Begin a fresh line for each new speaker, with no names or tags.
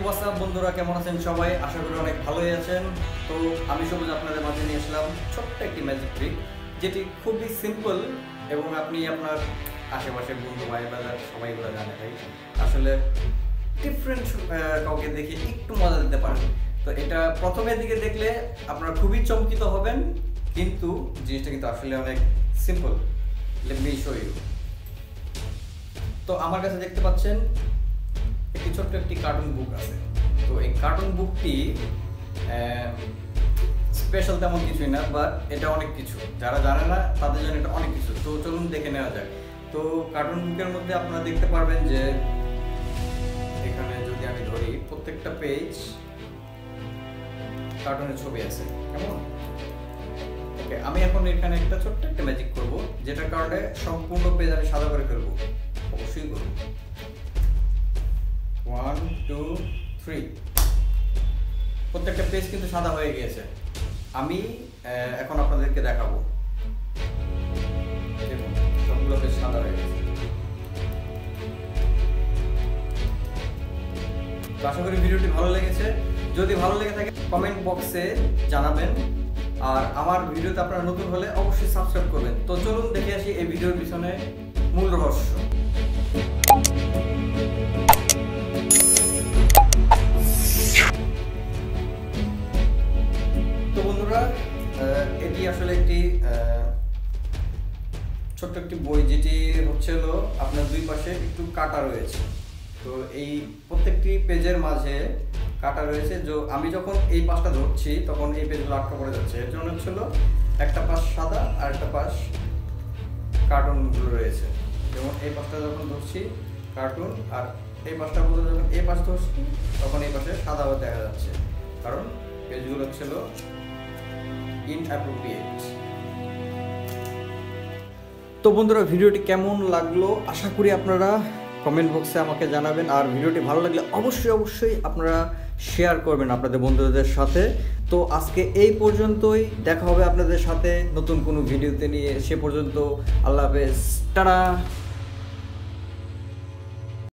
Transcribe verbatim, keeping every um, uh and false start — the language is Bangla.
হোয়াটস আপ বন্ধুরা, কেমন আছেন সবাই? আশা করি অনেক ভালোই আছেন। তো আমি সবুজ আপনাদের মাঝে নিয়ে আসলাম ছোট্ট একটি ম্যাজিক ট্রিক, যেটি খুবই সিম্পল এবং আপনি আপনার আশেপাশে বন্ধু ভাই বাজার সবাই এগুলো জানে ভাই, আসলে ডিফারেন্ট কাউকে দেখে একটু মজা দিতে পারেন। তো এটা প্রথমের দিকে দেখলে আপনারা খুবই চমকিত হবেন, কিন্তু জিনিসটা কিন্তু আসলে অনেক simple. Let me show you. তো আমার কাছে দেখতে পাচ্ছেন একটি ছোট্ট একটি কার্টুন বুক আছে। তো এই কার্টুন বুকটি স্পেশাল তেমন কিছুই না, বাট এটা অনেক কিছু। যারা জানে না তাদের জন্য এটা অনেক কিছু। তো চলুন দেখে নেওয়া যায়। তো কার্টুন বুকের মধ্যে আপনারা দেখতে পারবেন যে এখানে যদি আমি ধরি, প্রত্যেকটা পেজ কার্টুনের ছবি আছে, কেমন? ওকে, আমি এখন এখানে একটা ছোট্ট একটা ম্যাজিক করব, যেটার কারণে সম্পূর্ণ পেজ আমি সাদা করে ফেলবো। অবশ্যই করব। ওয়ান টু থ্রি, প্রত্যেকটা পেজ কিন্তু সাদা হয়ে গিয়েছে। আমি এখন আপনাদেরকে দেখাবো। দেখুন, সবগুলো পেজ সাদা হয়ে গেছে। তো আশা করি ভিডিওটি ভালো লেগেছে। যদি ভালো লেগে থাকে কমেন্ট বক্সে জানাবেন, আর আমার ভিডিওতে আপনারা নতুন হলে অবশ্যই সাবস্ক্রাইব করবেন। তো চলুন দেখে আসি এই ভিডিওর পিছনে মূল রহস্য। তো বন্ধুরা, এটি আসলে একটি ছোট্ট একটি বই, যেটি হচ্ছে হলো আপনার দুই পাশে একটু কাটা রয়েছে। তো এই প্রত্যেকটি পেজের মাঝে কাটা রয়েছে। যে আমি যখন এই পাশটা ধরছি তখন এই পেজগুলো আটকা পড়ে যাচ্ছে। এর জন্য হচ্ছিল একটা পাশ সাদা আর একটা পাশ কার্টুনগুলো রয়েছে। যেমন এই পাশটা যখন ধরছি কার্টুন, আর এই পাশটা বলতে যখন এই পাশ ধরছি তখন এই পাশে সাদা দেখা যাচ্ছে, কারণ পেজগুলো হচ্ছিল ইনঅ্যাপ্রোপ্রিয়েট। তো বন্ধুরা, ভিডিওটি কেমন লাগলো আশা করি আপনারা কমেন্ট বক্সে আমাকে জানাবেন, আর ভিডিওটি ভালো লাগলে অবশ্যই অবশ্যই আপনারা শেয়ার করবেন আপনাদের বন্ধুদের সাথে। তো আজকে এই পর্যন্তই, দেখা হবে আপনাদের সাথে নতুন কোনো ভিডিওতে নিয়ে। সে পর্যন্ত আল্লাহ হাফেজ, টাটা।